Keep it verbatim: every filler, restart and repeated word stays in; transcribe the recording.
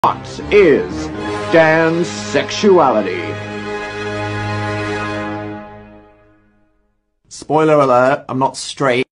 What is Dan's sexuality? Spoiler alert, I'm not straight.